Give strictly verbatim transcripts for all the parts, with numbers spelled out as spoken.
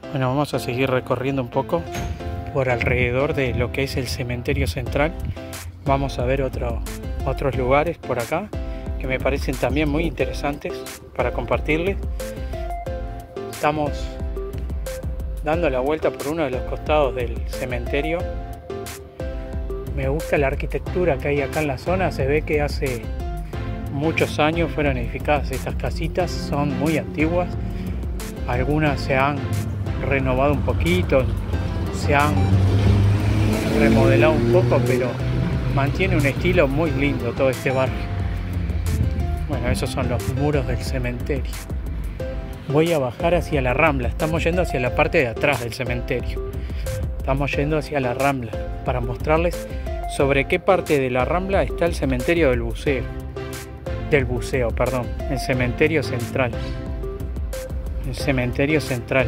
Bueno, vamos a seguir recorriendo un poco por alrededor de lo que es el cementerio central. Vamos a ver otro, otros lugares por acá que me parecen también muy interesantes para compartirles. Estamos dando la vuelta por uno de los costados del cementerio. Me gusta la arquitectura que hay acá en la zona. Se ve que hace muchos años fueron edificadas estas casitas, son muy antiguas. Algunas se han renovado un poquito, se han remodelado un poco, pero mantiene un estilo muy lindo todo este barrio. Bueno, esos son los muros del cementerio. Voy a bajar hacia la Rambla. Estamos yendo hacia la parte de atrás del cementerio. Estamos yendo hacia la Rambla para mostrarles sobre qué parte de la Rambla está el cementerio del buceo. Del buceo, perdón. El cementerio central. El cementerio central.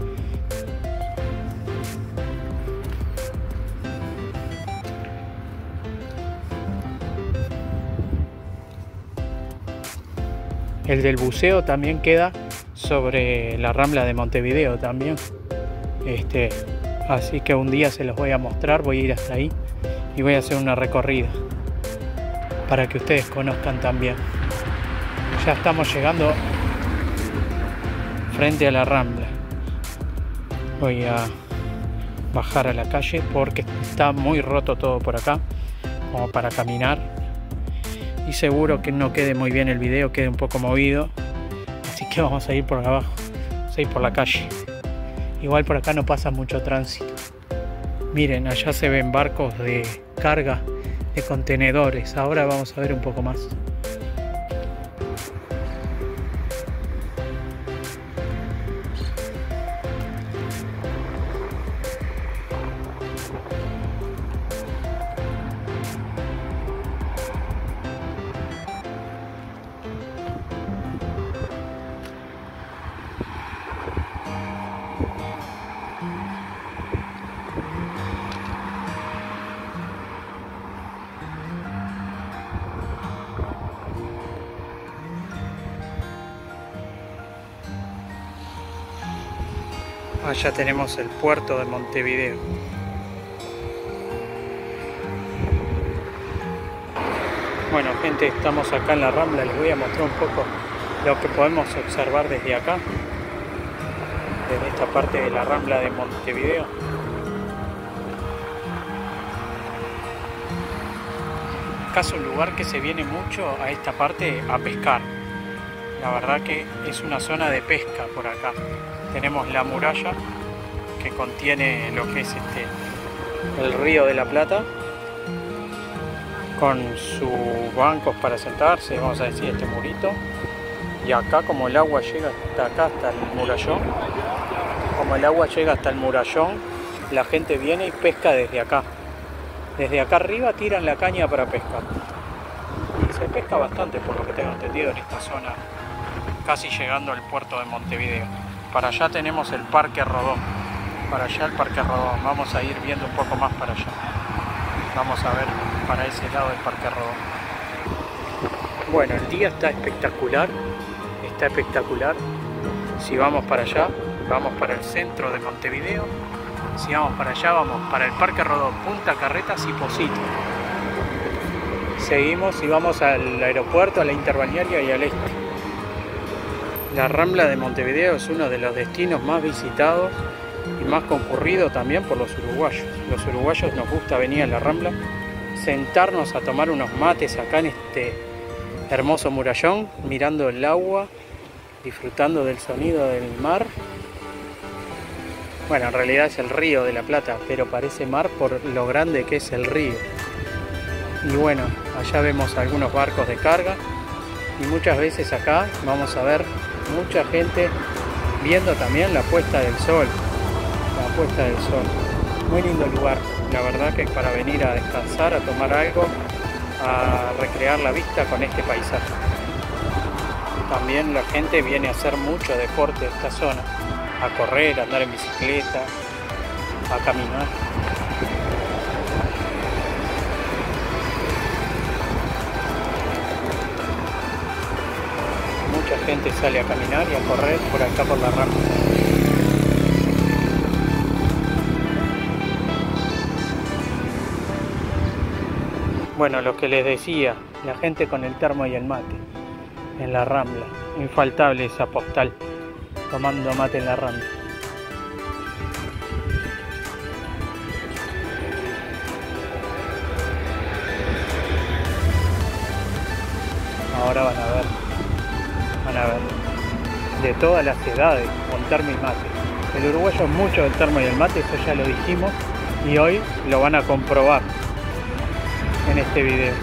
El del buceo también queda sobre la Rambla de Montevideo también. Este, así que un día se los voy a mostrar, voy a ir hasta ahí y voy a hacer una recorrida para que ustedes conozcan también. Ya estamos llegando frente a la Rambla. Voy a bajar a la calle porque está muy roto todo por acá, como para caminar. Y seguro que no quede muy bien el video, quede un poco movido. Así que vamos a ir por abajo, vamos a ir por la calle. Igual por acá no pasa mucho tránsito. Miren, allá se ven barcos de carga, de contenedores. Ahora vamos a ver un poco más. Allá tenemos el puerto de Montevideo. Bueno, gente, estamos acá en la Rambla. Les voy a mostrar un poco lo que podemos observar desde acá, desde esta parte de la Rambla de Montevideo. Acá es un lugar que se viene mucho a esta parte a pescar. La verdad que es una zona de pesca por acá. Tenemos la muralla que contiene lo que es este el Río de la Plata, con sus bancos para sentarse, vamos a decir, este murito. Y acá, como el agua llega hasta acá, hasta el murallón, como el agua llega hasta el murallón, la gente viene y pesca desde acá. Desde acá arriba tiran la caña para pescar. Y se pesca bastante, por lo que tengo entendido, en esta zona, casi llegando al puerto de Montevideo. Para allá tenemos el Parque Rodó. Para allá el Parque Rodó. Vamos a ir viendo un poco más para allá. Vamos a ver para ese lado del Parque Rodó. Bueno, el día está espectacular. Está espectacular. Si vamos para allá, vamos para el centro de Montevideo. Si vamos para allá, vamos para el Parque Rodó, Punta Carretas y Pocito. Seguimos y vamos al aeropuerto, a la interbalnearia y al este. La Rambla de Montevideo es uno de los destinos más visitados y más concurrido también por los uruguayos. Los uruguayos nos gusta venir a la Rambla, sentarnos a tomar unos mates acá en este hermoso murallón, mirando el agua, disfrutando del sonido del mar. Bueno, en realidad es el Río de la Plata, pero parece mar por lo grande que es el río. Y bueno, allá vemos algunos barcos de carga y muchas veces acá vamos a ver mucha gente viendo también la puesta del sol. La puesta del sol. Muy lindo lugar, la verdad que es para venir a descansar, a tomar algo, a recrear la vista con este paisaje. También la gente viene a hacer mucho deporte en esta zona, a correr, a andar en bicicleta, a caminar. Mucha gente sale a caminar y a correr por acá por la Rambla. Bueno, lo que les decía, la gente con el termo y el mate en la Rambla. Infaltable esa postal, tomando mate en la Rambla. Ahora van a ver, van a ver, de todas las edades con termo y mate. El uruguayo es mucho del termo y el mate, eso ya lo dijimos, y hoy lo van a comprobar en este video.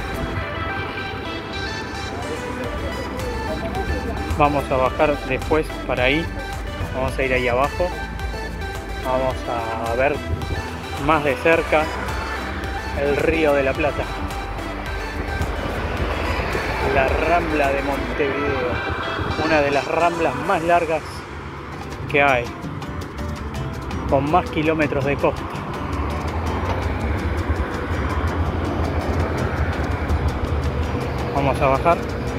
Vamos a bajar después para ahí, vamos a ir ahí abajo, vamos a ver más de cerca el Río de la Plata, la Rambla de Montevideo, una de las ramblas más largas que hay, con más kilómetros de costa. Vamos a bajar.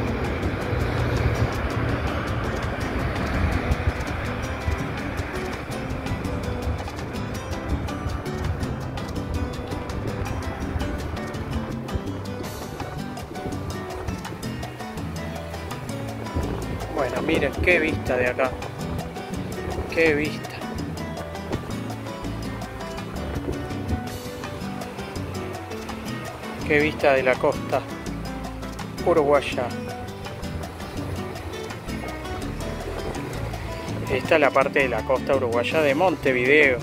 Bueno, miren qué vista de acá, qué vista. Qué vista de la costa uruguaya. Esta es la parte de la costa uruguaya de Montevideo,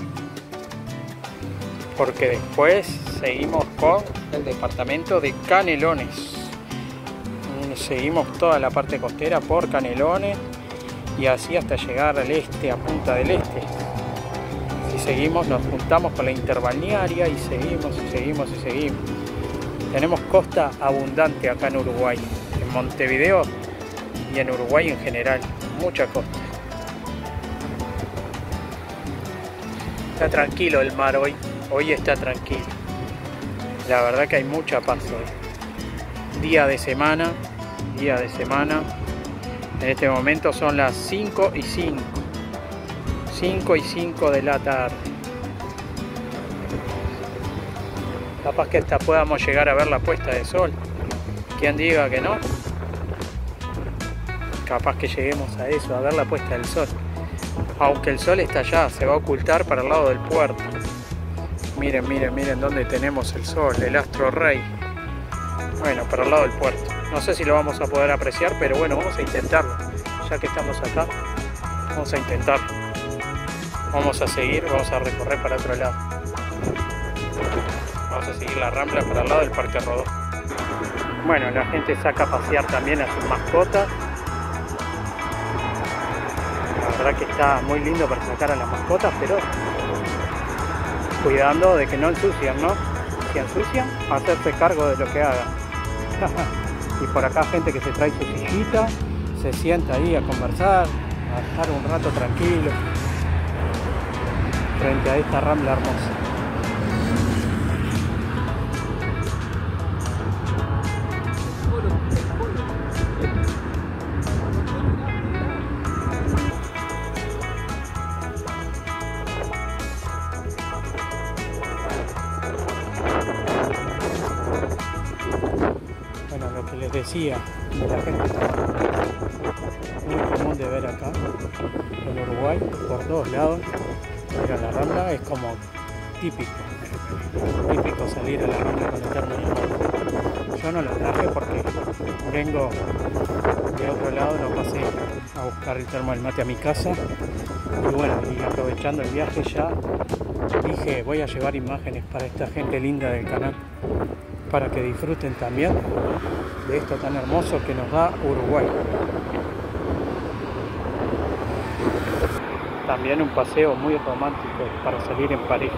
porque después seguimos con el departamento de Canelones. Seguimos toda la parte costera por Canelones y así hasta llegar al este, a Punta del Este. Si seguimos, nos juntamos con la interbalnearia y seguimos y seguimos y seguimos. Tenemos costa abundante acá en Uruguay, en Montevideo y en Uruguay en general, mucha costa. Está tranquilo el mar hoy, hoy está tranquilo. La verdad que hay mucha paz hoy. Día de semana, día de semana. En este momento son las cinco y cinco. cinco y cinco de la tarde. Capaz que hasta podamos llegar a ver la puesta de sol. ¿Quién diga que no? Capaz que lleguemos a eso, a ver la puesta del sol. Aunque el sol está allá, se va a ocultar para el lado del puerto. Miren, miren, miren dónde tenemos el sol, el astro rey. Bueno, para el lado del puerto. No sé si lo vamos a poder apreciar, pero bueno, vamos a intentarlo. Ya que estamos acá, vamos a intentarlo. Vamos a seguir, vamos a recorrer para otro lado. Vamos a seguir la Rambla para el lado del Parque Rodó. Bueno, la gente saca a pasear también a sus mascotas. La verdad que está muy lindo para sacar a las mascotas, pero cuidando de que no ensucian, ¿no? Si ensucian, hacerse cargo de lo que hagan. Y por acá gente que se trae su sillita, se sienta ahí a conversar, a estar un rato tranquilo frente a esta Rambla hermosa. Les decía, de la gente muy común de ver acá en Uruguay, por todos lados, ir a la Rambla es como típico, típico salir a la Rambla con el termo y el mate. Yo no lo traje porque vengo de otro lado, no pasé a buscar el termo y el mate a mi casa, y bueno, y aprovechando el viaje ya dije voy a llevar imágenes para esta gente linda del canal, para que disfruten también de esto tan hermoso que nos da Uruguay. También un paseo muy romántico para salir en pareja.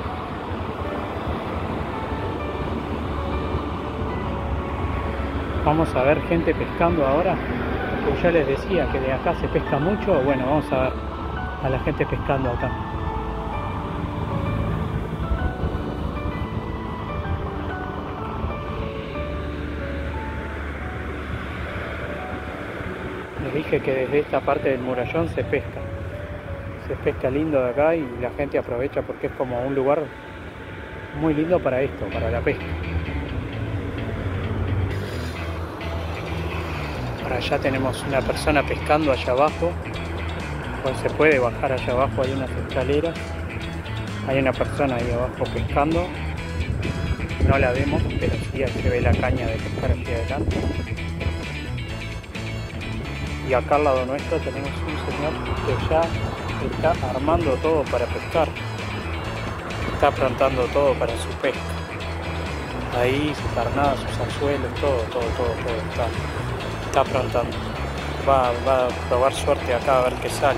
Vamos a ver gente pescando ahora, porque ya les decía que de acá se pesca mucho. Bueno, vamos a ver a la gente pescando acá. Les dije que desde esta parte del murallón se pesca. Se pesca lindo de acá y la gente aprovecha porque es como un lugar muy lindo para esto, para la pesca. allá tenemos una persona pescando allá abajo. Pues se puede bajar allá abajo, hay unas escaleras. Hay una persona ahí abajo pescando. No la vemos, pero sí se ve la caña de pescar hacia adelante. Y acá al lado nuestro tenemos un señor que ya está armando todo para pescar. Está plantando todo para su pesca. Ahí su carnada, sus anzuelos, todo, todo, todo, todo está, está plantando. Va, va a probar suerte acá a ver qué sale.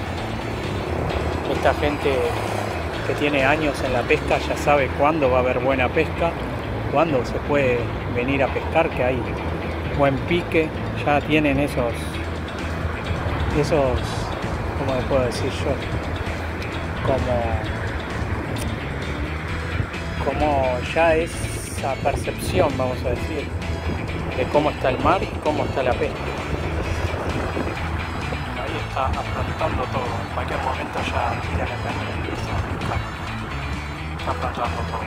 Esta gente que tiene años en la pesca ya sabe cuándo va a haber buena pesca, cuándo se puede venir a pescar, que hay buen pique. Ya tienen esos, esos, ¿cómo les puedo decir yo? Como, como ya esa percepción, vamos a decir, de cómo está el mar y cómo está la pesca. Ahí está afrontando todo, en cualquier momento ya tira la caña y empieza a pescar. Está afrontando todo.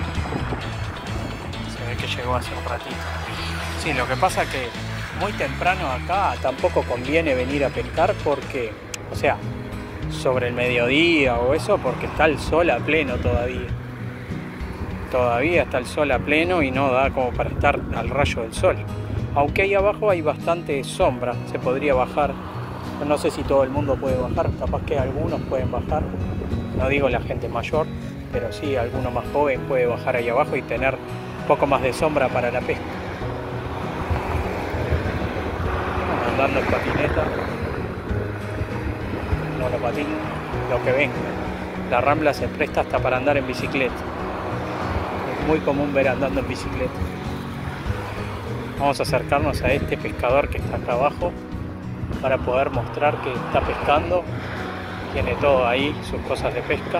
Se ve que llegó hace un ratito. Sí, lo que pasa es que muy temprano acá tampoco conviene venir a pescar porque, o sea, sobre el mediodía o eso, porque está el sol a pleno todavía. Todavía está el sol a pleno y no da como para estar al rayo del sol. Aunque ahí abajo hay bastante sombra, se podría bajar. No sé si todo el mundo puede bajar, capaz que algunos pueden bajar. No digo la gente mayor, pero sí alguno más joven puede bajar ahí abajo y tener un poco más de sombra para la pesca. Andando en patineta. No lo patino, lo que venga. La Rambla se presta hasta para andar en bicicleta. Es muy común ver andando en bicicleta. Vamos a acercarnos a este pescador que está acá abajo para poder mostrar que está pescando. Tiene todo ahí, sus cosas de pesca.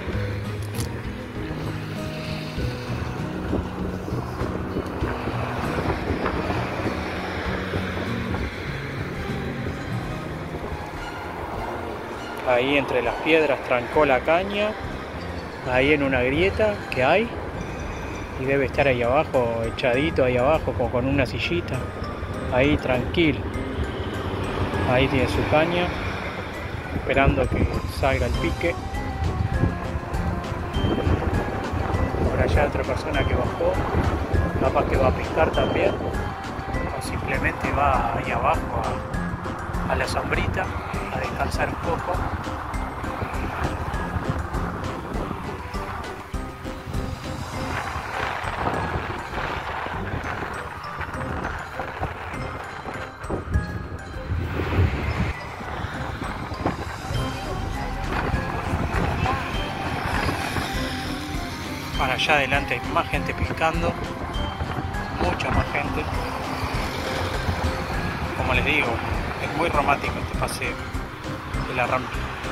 Ahí entre las piedras trancó la caña, ahí en una grieta que hay, y debe estar ahí abajo, echadito ahí abajo, como con una sillita, ahí tranquilo. Ahí tiene su caña, esperando que salga el pique. Por allá otra persona que bajó, capaz que va a pescar también, o simplemente va ahí abajo a, a la sombrita, a descansar un poco. Para allá adelante hay más gente pescando, mucha más gente. Como les digo, es muy romántico este paseo de la Rambla.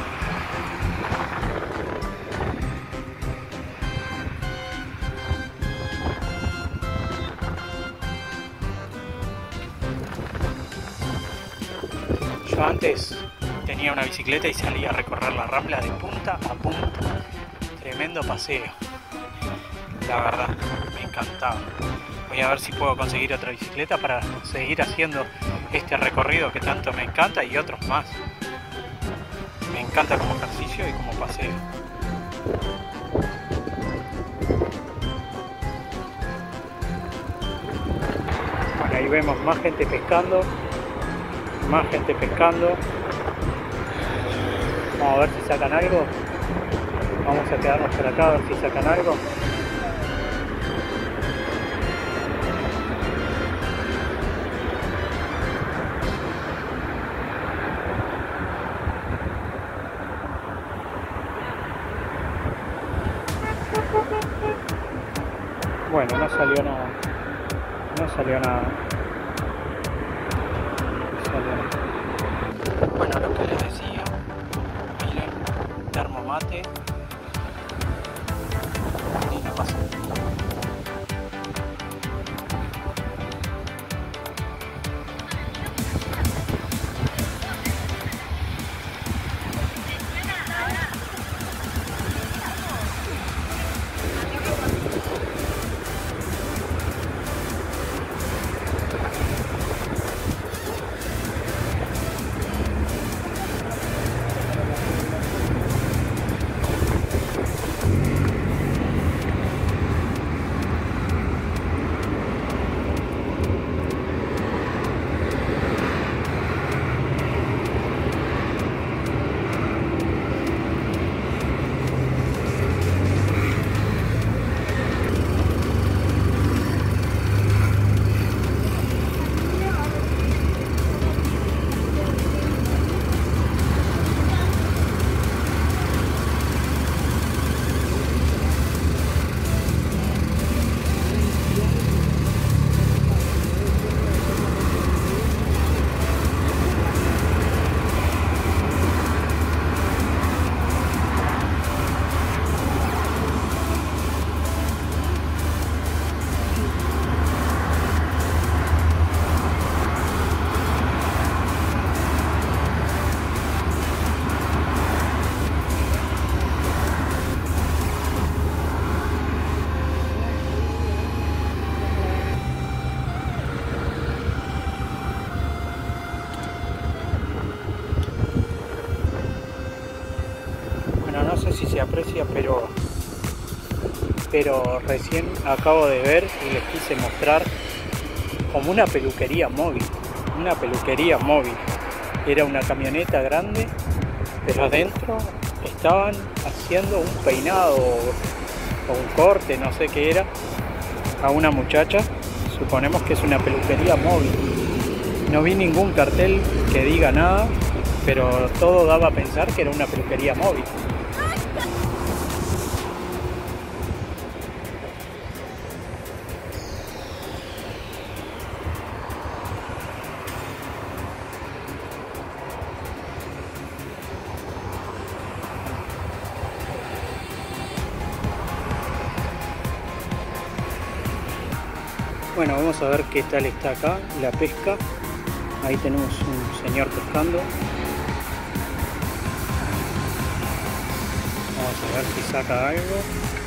Yo antes tenía una bicicleta y salía a recorrer la Rambla de punta a punta. Tremendo paseo. La verdad, me encantaba. Voy a ver si puedo conseguir otra bicicleta para seguir haciendo este recorrido que tanto me encanta y otros más. Me encanta como ejercicio y como paseo. Bueno, ahí vemos más gente pescando. Más gente pescando. Vamos a ver si sacan algo. Vamos a quedarnos por acá a ver si sacan algo. Bueno, no salió nada. No salió nada. No salió nada. Bueno, lo que les decía. Miren, termomate. Y no pasa nada. sé si se aprecia, pero pero recién acabo de ver y les quise mostrar como una peluquería móvil, una peluquería móvil. Era una camioneta grande, pero adentro estaban haciendo un peinado o un corte, no sé qué era, a una muchacha. Suponemos que es una peluquería móvil. No vi ningún cartel que diga nada, pero todo daba a pensar que era una peluquería móvil. Bueno, vamos a ver qué tal está acá la pesca. Ahí tenemos un señor pescando. Vamos a ver si saca algo.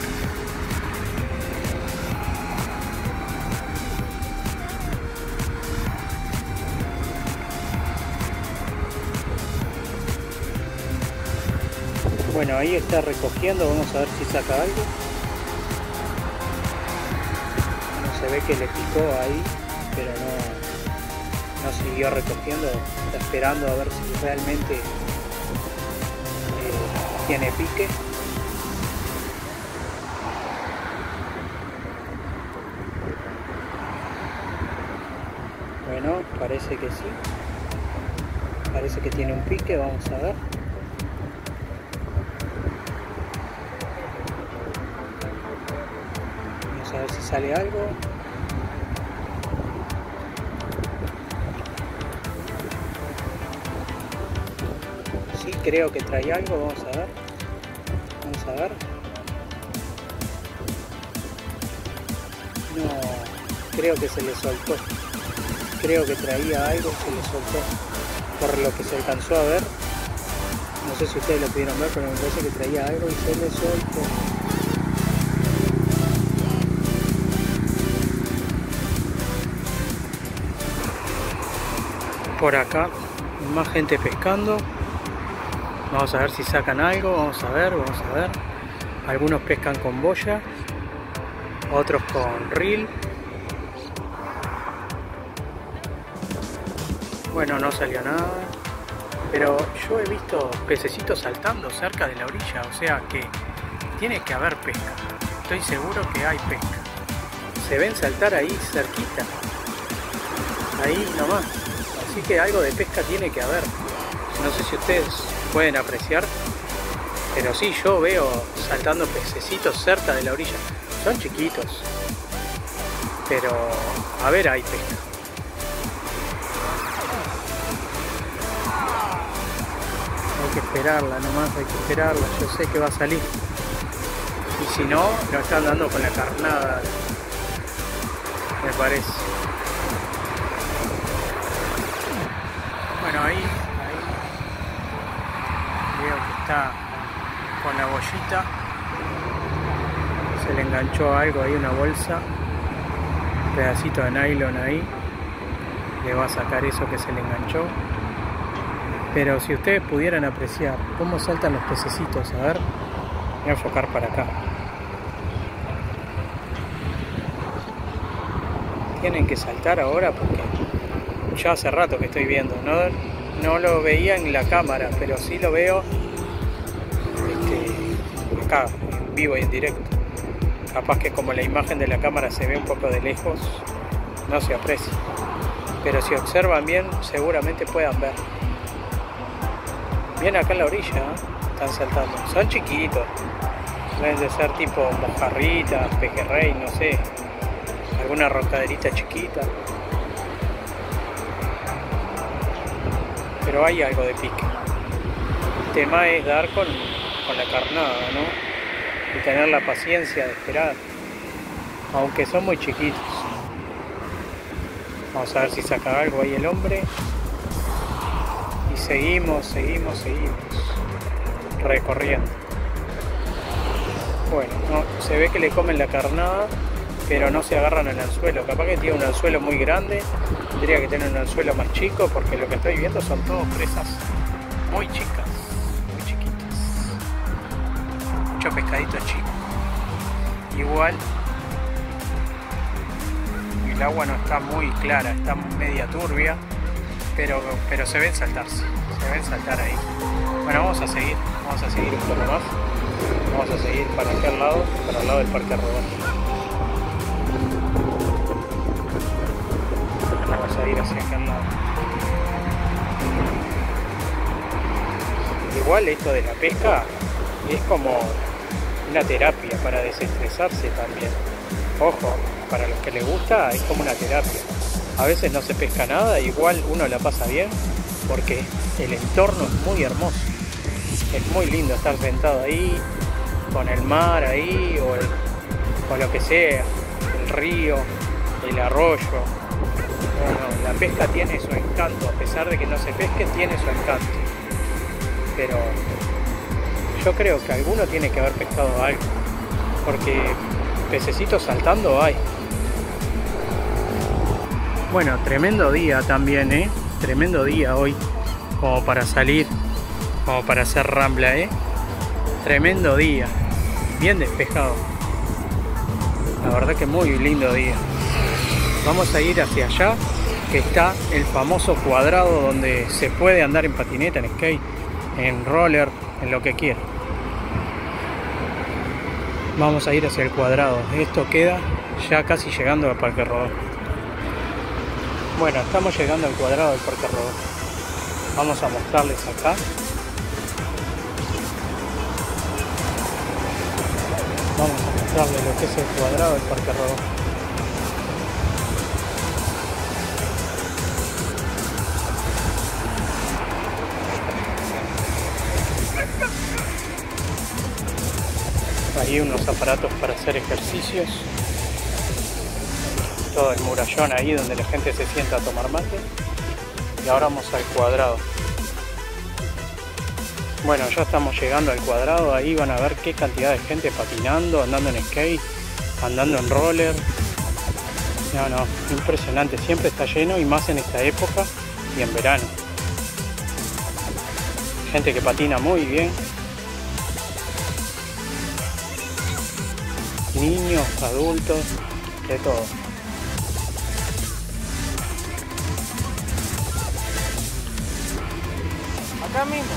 Bueno, ahí está recogiendo. Vamos a ver si saca algo. Se ve que le picó ahí, pero no, no siguió recogiendo. Está esperando a ver si realmente eh, tiene pique. Bueno, parece que sí. Parece que tiene un pique, vamos a ver. Vamos a ver si sale algo. Sí, creo que trae algo, vamos a ver. Vamos a ver. No, creo que se le soltó. Creo que traía algo, se le soltó. Por lo que se alcanzó a ver. No sé si ustedes lo pudieron ver, pero me parece que traía algo y se le soltó. Por acá, más gente pescando. Vamos a ver si sacan algo, vamos a ver, vamos a ver. Algunos pescan con boya, otros con reel. Bueno, no salió nada. Pero yo he visto pececitos saltando cerca de la orilla, o sea que tiene que haber pesca. Estoy seguro que hay pesca. Se ven saltar ahí cerquita. Ahí nomás. Así que algo de pesca tiene que haber. No sé si ustedes pueden apreciar, pero sí, yo veo saltando pececitos cerca de la orilla. Son chiquitos, pero a ver, hay pesca. Hay que esperarla nomás, hay que esperarla. Yo sé que va a salir. Y si no, lo están dando con la carnada, me parece. Bueno, ahí, ahí veo que está con la bollita. Se le enganchó algo ahí, una bolsa. Un pedacito de nylon ahí. Le va a sacar eso que se le enganchó. Pero si ustedes pudieran apreciar cómo saltan los pececitos, a ver, voy a enfocar para acá. Tienen que saltar ahora porque ya hace rato que estoy viendo, no, no lo veía en la cámara, pero sí lo veo este, acá, en vivo y en directo. Capaz que como la imagen de la cámara se ve un poco de lejos, no se aprecia. Pero si observan bien, seguramente puedan ver. Bien acá en la orilla, ¿eh? Están saltando. Son chiquitos. Deben de ser tipo mojarritas, pejerrey, no sé. Alguna roncaderita chiquita. Pero hay algo de pique. El tema es dar con, con la carnada, ¿no? Y tener la paciencia de esperar. Aunque son muy chiquitos. Vamos a ver si saca algo ahí el hombre. Y seguimos, seguimos, seguimos. Recorriendo. Bueno, no, se ve que le comen la carnada, pero no se agarran al anzuelo. Capaz que tiene un anzuelo muy grande. Tendría que tener un anzuelo más chico, porque lo que estoy viendo son todas presas muy chicas, muy chiquitas. mucho pescadito chico. Igual el agua no está muy clara, está media turbia, pero, pero se ven saltarse, se ven saltar ahí. Bueno, vamos a seguir, vamos a seguir un poco más. Vamos a seguir para aquel lado, para el lado del Parque Rodó. Vamos a ir hacia aquel lado. Igual esto de la pesca es como una terapia para desestresarse también. Ojo, para los que les gusta es como una terapia. A veces no se pesca nada, igual uno la pasa bien porque el entorno es muy hermoso. Es muy lindo estar sentado ahí, con el mar ahí, o, el, o lo que sea, el río, el arroyo. Bueno, la pesca tiene su encanto, a pesar de que no se pesque, tiene su encanto. Pero yo creo que alguno tiene que haber pescado algo, porque pececitos saltando hay. Bueno, tremendo día también, ¿eh? Tremendo día hoy, como para salir, como para hacer rambla, ¿eh? Tremendo día, bien despejado. La verdad que muy lindo día. Vamos a ir hacia allá, que está el famoso cuadrado donde se puede andar en patineta, en skate, en roller, en lo que quiera. Vamos a ir hacia el cuadrado. Esto queda ya casi llegando al Parque Rodó. Bueno, estamos llegando al cuadrado del Parque Rodó. Vamos a mostrarles acá. Vamos a mostrarles lo que es el cuadrado del Parque Rodó. Ahí unos aparatos para hacer ejercicios. Todo el murallón ahí donde la gente se sienta a tomar mate. Y ahora vamos al cuadrado. Bueno, ya estamos llegando al cuadrado. Ahí van a ver qué cantidad de gente patinando, andando en skate, andando en roller. No, no, impresionante. Siempre está lleno, y más en esta época y en verano. Gente que patina muy bien. Niños, adultos, de todo. Acá mismo.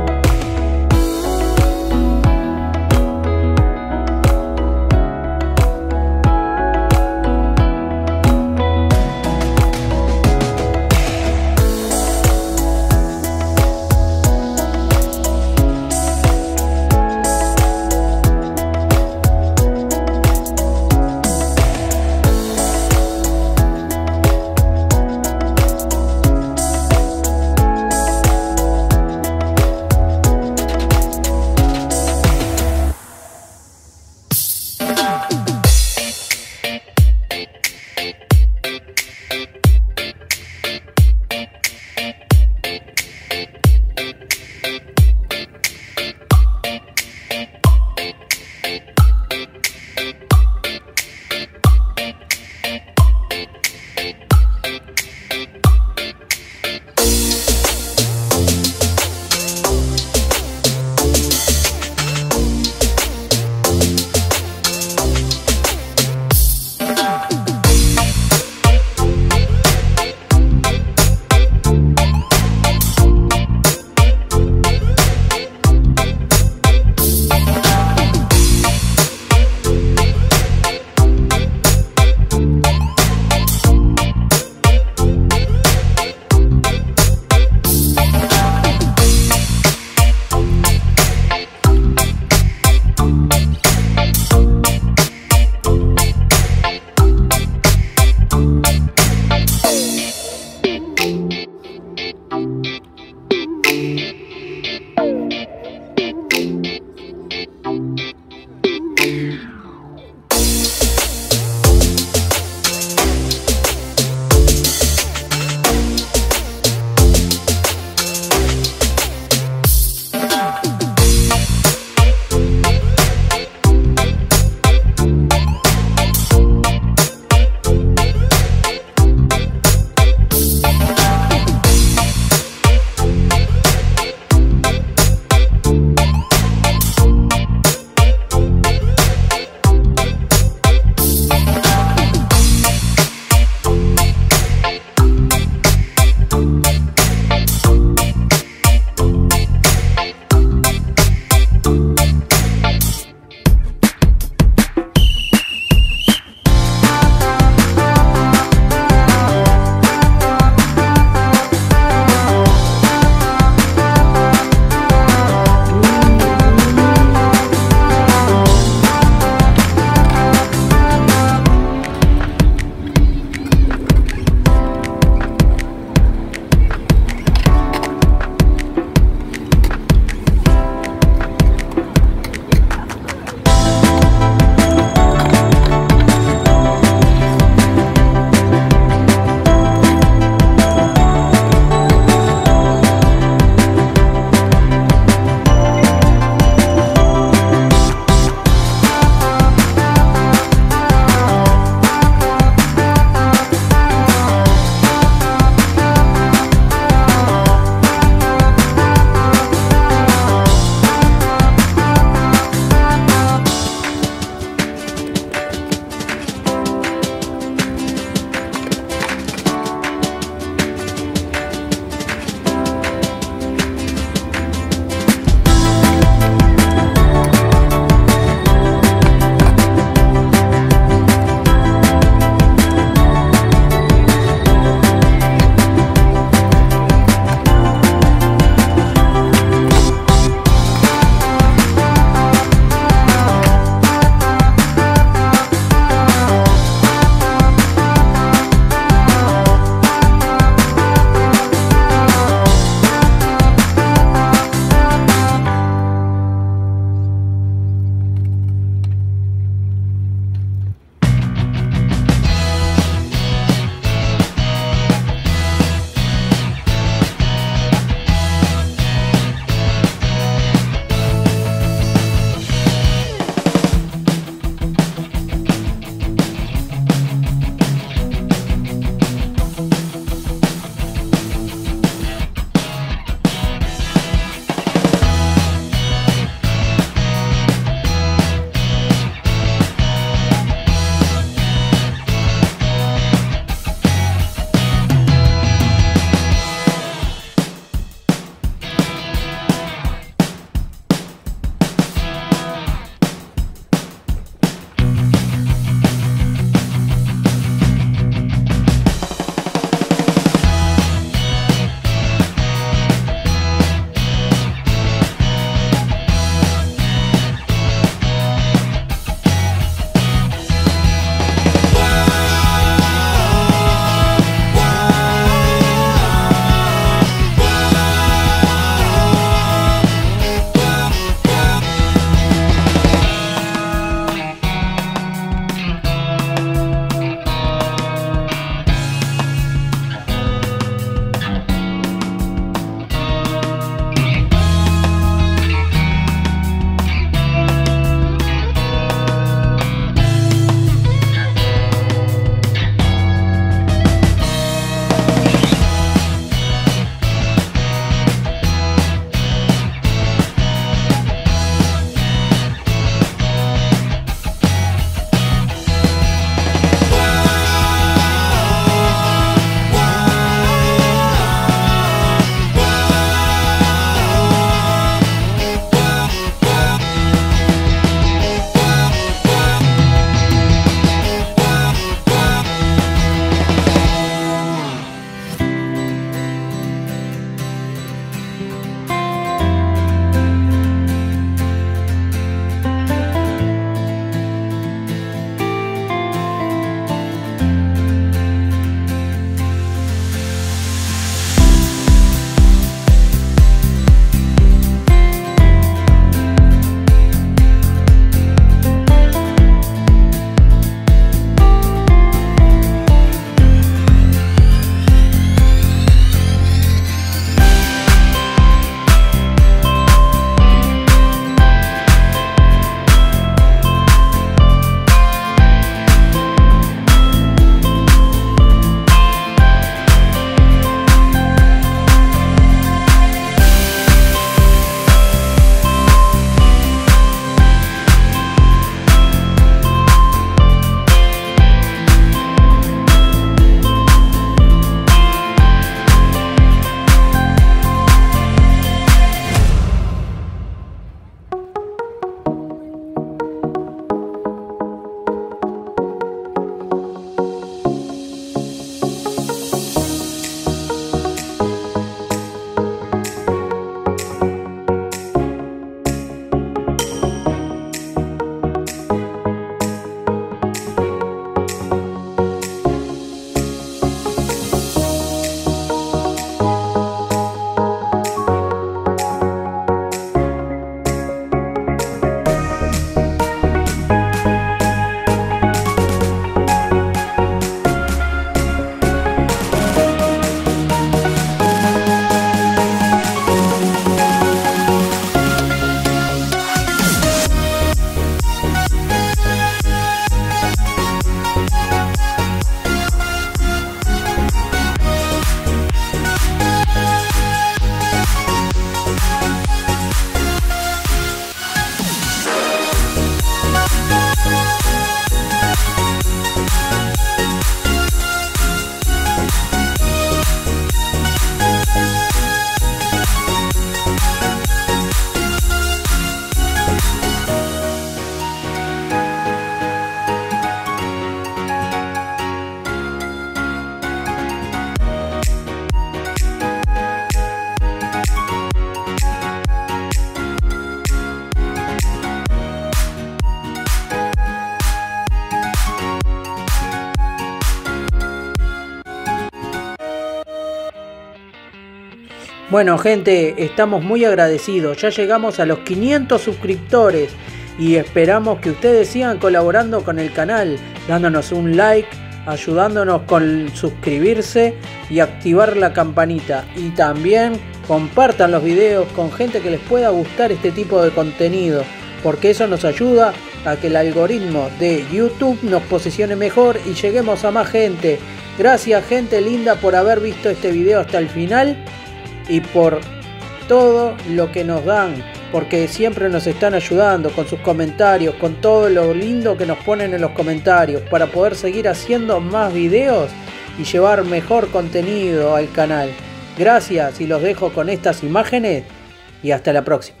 Bueno gente, estamos muy agradecidos, ya llegamos a los quinientos suscriptores y esperamos que ustedes sigan colaborando con el canal, dándonos un like, ayudándonos con suscribirse y activar la campanita, y también compartan los videos con gente que les pueda gustar este tipo de contenido, porque eso nos ayuda a que el algoritmo de YouTube nos posicione mejor y lleguemos a más gente. Gracias gente linda por haber visto este video hasta el final y por todo lo que nos dan, porque siempre nos están ayudando con sus comentarios, con todo lo lindo que nos ponen en los comentarios para poder seguir haciendo más videos y llevar mejor contenido al canal. Gracias y los dejo con estas imágenes y hasta la próxima.